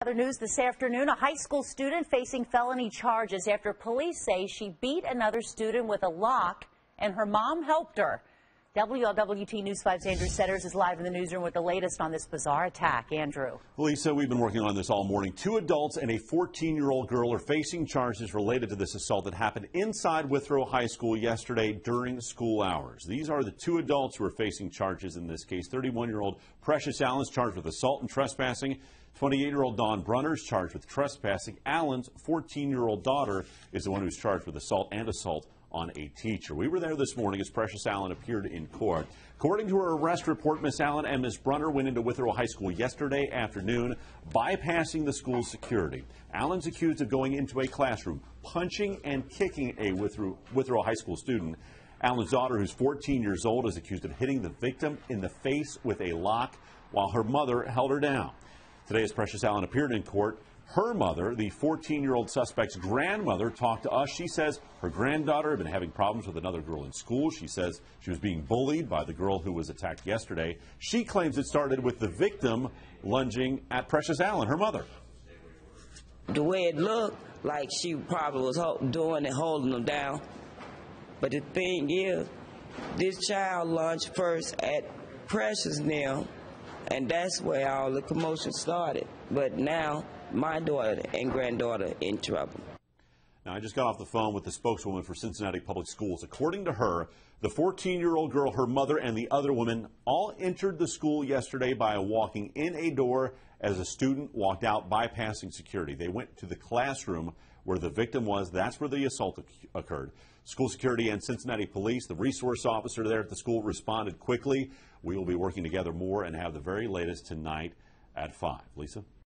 Other news this afternoon, a high school student facing felony charges after police say she beat another student with a lock and her mom helped her. WLWT News 5's Andrew Setters is live in the newsroom with the latest on this bizarre attack. Andrew. Lisa, we've been working on this all morning. 2 adults and a 14-year-old girl are facing charges related to this assault that happened inside Withrow High School yesterday during school hours. These are the 2 adults who are facing charges in this case. 31-year-old Precious Allen is charged with assault and trespassing. 28-year-old Dawn Brunner is charged with trespassing. Allen's 14-year-old daughter is the one who's charged with assault and assault on a teacher. We were there this morning as Precious Allen appeared in court. According to her arrest report, Miss Allen and Miss Brunner went into Withrow High School yesterday afternoon, bypassing the school's security. Allen's accused of going into a classroom, punching and kicking a Withrow High School student. Allen's daughter, who's 14 years old, is accused of hitting the victim in the face with a lock while her mother held her down. Today, as Precious Allen appeared in court, her mother, the 14-year-old suspect's grandmother, talked to us. She says her granddaughter had been having problems with another girl in school. She says she was being bullied by the girl who was attacked yesterday. She claims it started with the victim lunging at Precious Allen, her mother. The way it looked, like she probably was doing it, holding them down. But the thing is, this child lunged first at Precious now, and that's where all the commotion started. But now, my daughter and granddaughter in trouble. Now, I just got off the phone with the spokeswoman for Cincinnati Public Schools. According to her, the 14-year-old girl, her mother, and the other woman all entered the school yesterday by walking in a door as a student walked out, bypassing security. They went to the classroom where the victim was. That's where the assault occurred. School security and Cincinnati police, the resource officer there at the school, responded quickly. We will be working together more and have the very latest tonight at 5. Lisa?